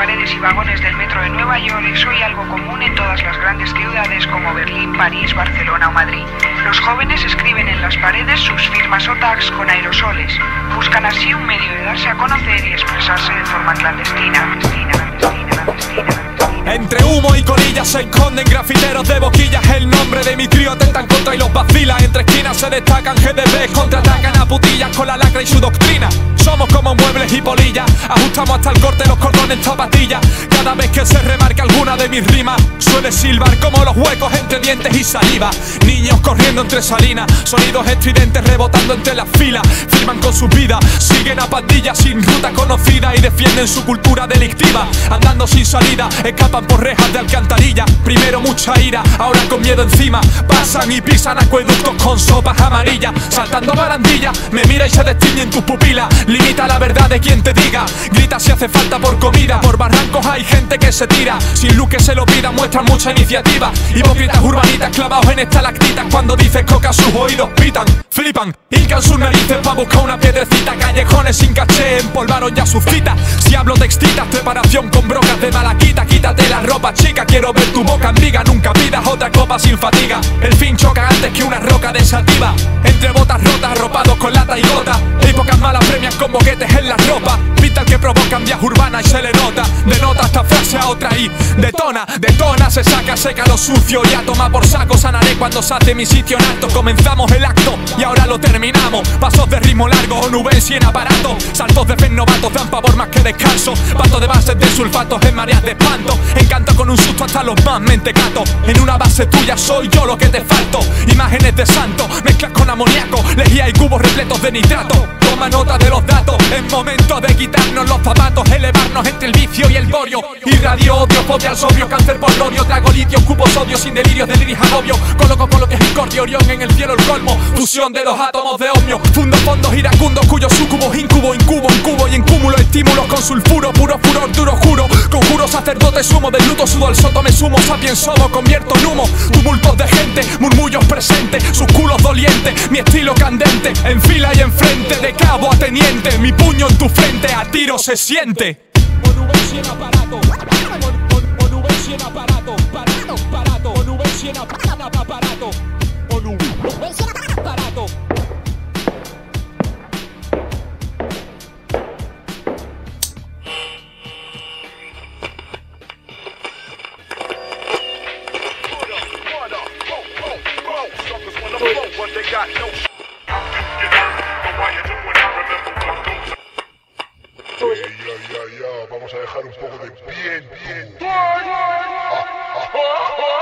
paredes y vagones del metro de Nueva York es hoy algo común en todas las grandes ciudades como Berlín, París, Barcelona o Madrid. Los jóvenes escriben en las paredes sus firmas o tags con aerosoles. Buscan así un medio de darse a conocer y expresarse de forma clandestina. Entre humo y colillas se esconden grafiteros de boquillas. El nombre de mi trío atentan contra y los vacilan. Entre esquinas se destacan GDP, contraatacan a putillas con la lacra y su doctrina. Somos como muebles y polillas, ajustamos hasta el corte los cordones zapatillas. Cada vez que se remarca alguna de mis rimas, suele silbar como los huecos entre dientes y saliva. Niños corriendo entre salinas, sonidos estridentes rebotando entre las filas. Firman con su vida, siguen a pandillas sin ruta conocida y defienden su cultura delictiva. Andando sin salida, escapan por rejas de alcantarilla. Primero mucha ira, ahora con miedo encima. Pasan y pisan acueductos con sopas amarillas. Saltando barandillas, me mira y se destiñe en tus pupilas. Limita la verdad de quien te diga, grita si hace falta por comida. Por barrancos hay gente que se tira, sin luz que se lo pida, muestran mucha iniciativa. Hipócritas urbanitas clavados en estalactitas. Cuando dices coca sus oídos pitan, flipan, hincan sus narices pa' buscar una piedrecita. Callejones sin caché empolvaron ya sus citas. Si hablo te excitas, preparación con brocas de malaquita. Quítate la ropa chica, quiero ver tu boca en viga. Nunca pidas otra copa sin fatiga. El fin choca antes que una roca desativa. Entre botas rotas, arropados con lata y gota. Y pocas malas premian con boquetes en la ropa. Pinta el que provocan vías urbanas y se le nota. Denota esta frase a otra y detona, detona. Se saca, seca lo sucio y a tomar por saco. Sanaré cuando salte mi sitio en alto. Comenzamos el acto y ahora lo terminamos. Pasos de ritmo largo, onubensi en aparato. Saltos de fe novatos dan pavor más que descanso. Pato de bases de sulfatos en mareas de espanto. Encanto con un susto hasta los más mentecatos. En una base tuya soy yo lo que te falto. Imágenes de santo, mezclas con amoníaco. Lejía y cubos repletos de nitrato. Toma nota de los datos, es momento de quitarnos los zapatos. Elevarnos entre el vicio y el borio. Irradio odio, fobia al sobrio, cáncer por odio. Trago litio, cubo sodio, sin delirios, deliris agobio. Coloco con lo que es incordio, Orión en el cielo el colmo. Fusión de dos átomos de ohmio. Fundo fondos iracundos cuyos sucubos incubo, incubo, incubo y en cúmulo estímulos con sulfuro. Puro furor, duro juro. Conjuro sacerdote sumo, del luto sudo al soto me sumo. Sapiens somo, convierto en humo. Tumultos de gente, murmullos presentes. Sus culos dolientes, mi estilo candente. En fila y enfrente, de cabo a teniente. Mi puño en tu frente, a tiro se siente. Onubensi en aparato, onubensi en aparato, aparato, onubensi en aparato, onubensi en aparato. Vamos a dejar un poco de bien.